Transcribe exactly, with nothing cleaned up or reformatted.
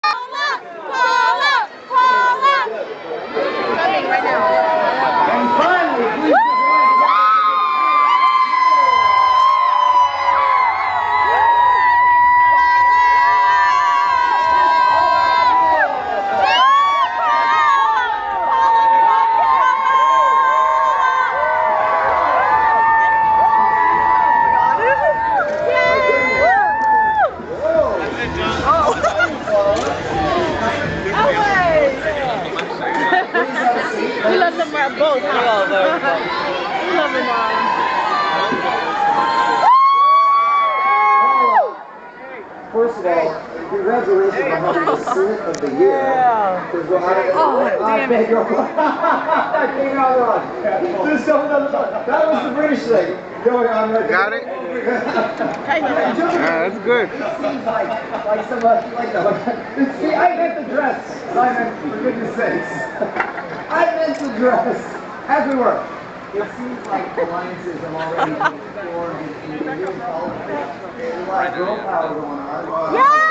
Right now. And finally, please. We let them wear both. We love it now. First of all, congratulations on having the suit of the year. Yeah. Oh, damn it. I came out wrong. Just don't know. That was the British thing. Going on right. Got it? Yeah, that's good. It seems like, like somebody, like the, see, I meant the dress. I meant, for goodness sakes. I meant the dress. As we were. It seems like alliances have already been formed in the youth politics. There's a lot of girl power going on. Yeah!